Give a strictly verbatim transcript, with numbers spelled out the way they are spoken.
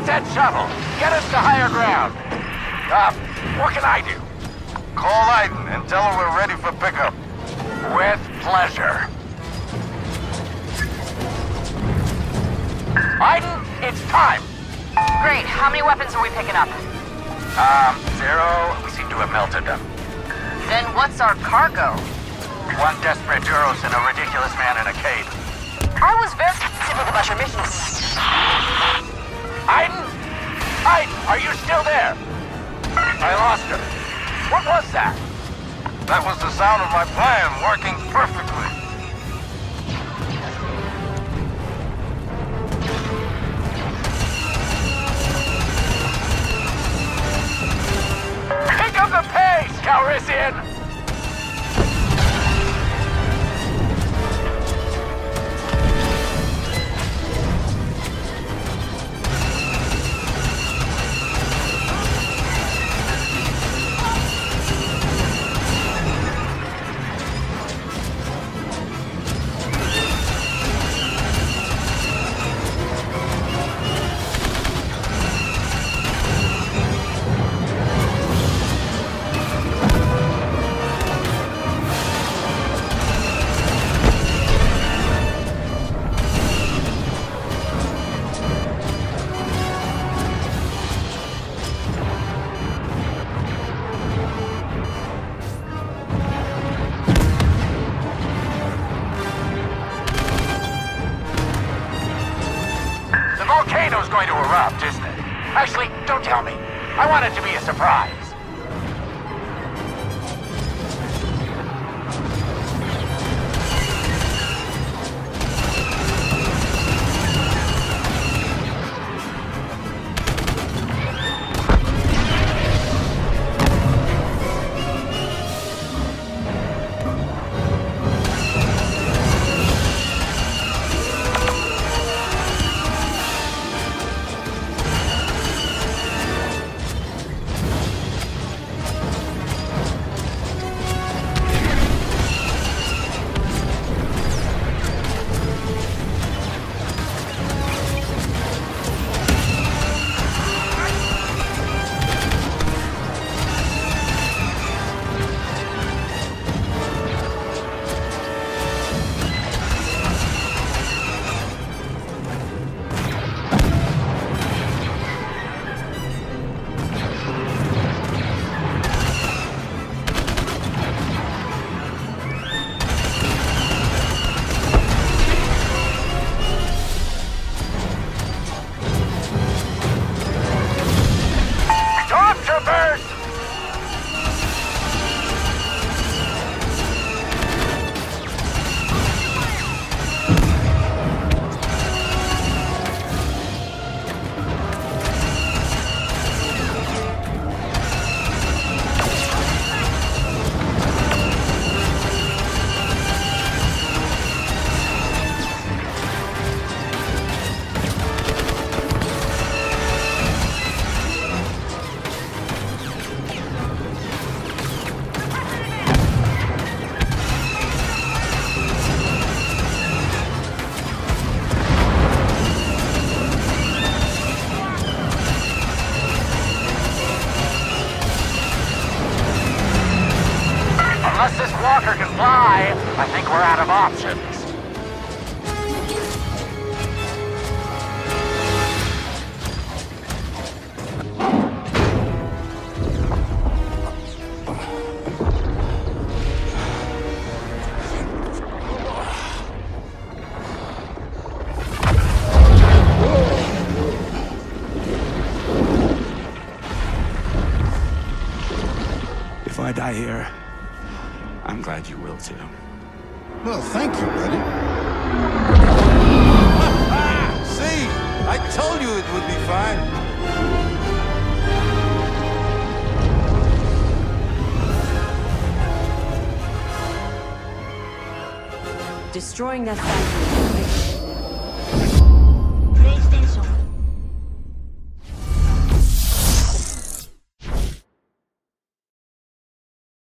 that shuttle. Get us to higher ground. Uh, what can I do? Call Aiden and tell her we're ready for pickup. With pleasure. Aiden, it's time. Great. How many weapons are we picking up? Um, zero. We seem to have melted them. Then what's our cargo? One desperate Duros and a ridiculous man in a cape. I was very specific about your mission. Aiden? Aiden, are you still there? I lost her. What was that? That was the sound of my plan working perfectly. Pick up the pace, Calrissian! Volcano's going to erupt, isn't it? Actually, don't tell me. I want it to be a surprise. Unless this walker can fly, I think we're out of options. If I die here, I'm glad you will too. Well, thank you, buddy. See? I told you it would be fine. Destroying that factory